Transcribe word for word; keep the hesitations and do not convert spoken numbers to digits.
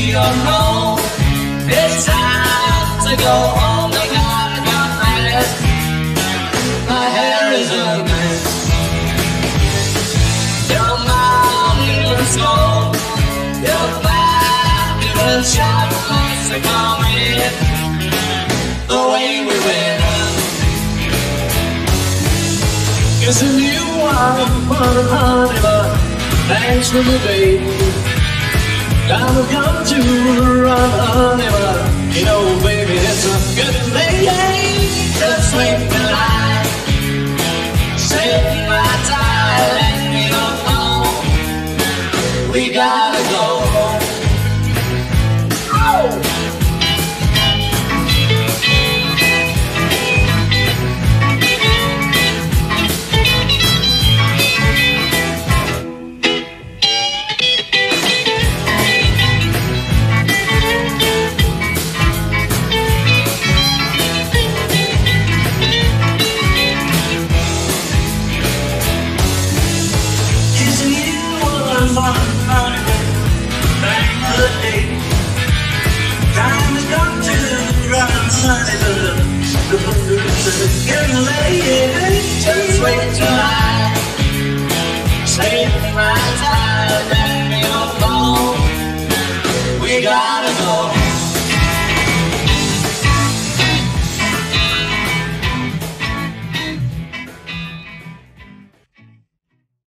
you're home. It's time to go home. They gotta come back. My hair is a mess. Your mountain's gold. Your fabulous shot must have come in the way we went. Cause if you are fun, honey, but thanks for the baby. Time has come to run, honey, but you know, baby, it's a good thing. Just wait till I take my time and we go home. We gotta go home. Oh! Just wait till I save my time.